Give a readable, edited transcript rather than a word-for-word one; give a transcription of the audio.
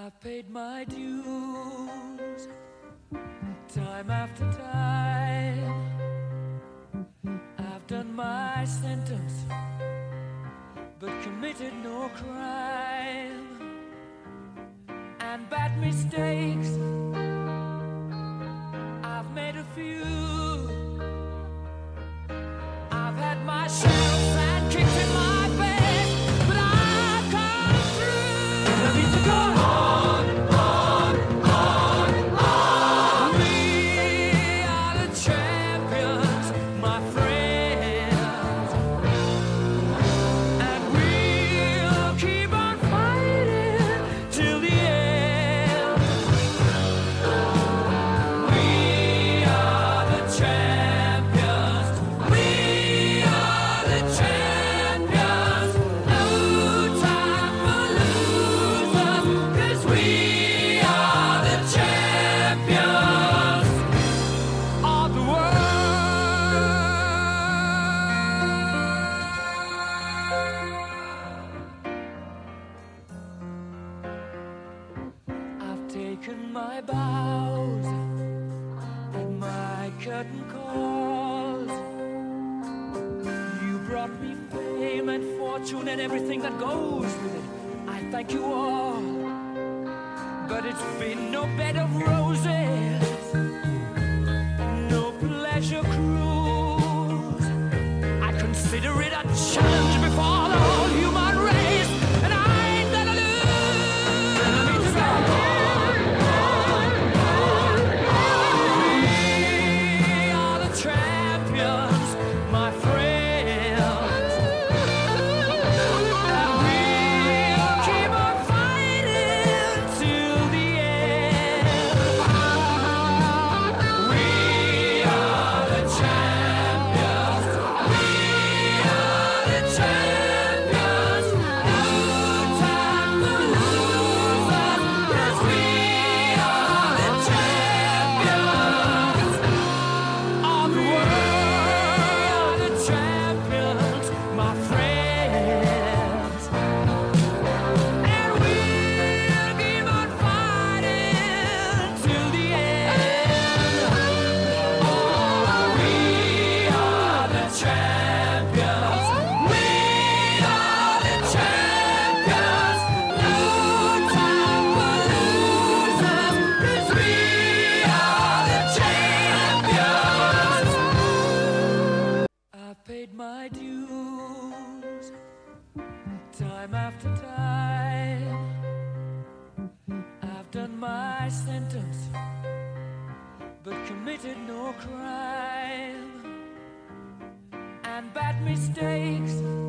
I've paid my dues, time after time. I've done my sentence, but committed no crime. And bad mistakes, I've made a few. I've had my share of sand kicked in my face, but I've come through. I need to go on, on, on, on. We are the champions, my friends, and we'll keep on fighting till the end. We are the champions. We are the champions. No time for losers, 'cause we are the champions of the world. I've taken my bows and my curtain calls. You brought me fame and fortune and everything that goes with it. I thank you all, but it's been no bed of roses, no pleasure cruise. I consider it a challenge before the whole human race, and I ain't gonna lose. I need to go on, on, on, on. We are the champions, my friends, and we'll keep on fighting till the end. We are the champions. We are the champions. No time for losers, 'cause we are the champions of the world. The champions, my friends, and we'll keep on fighting till the end. Oh, we are the champions. We are the champions. No time for losers, 'cause we are the champions. I've paid my dues, time after time. I've done my sentence, but committed no crime. And bad mistakes,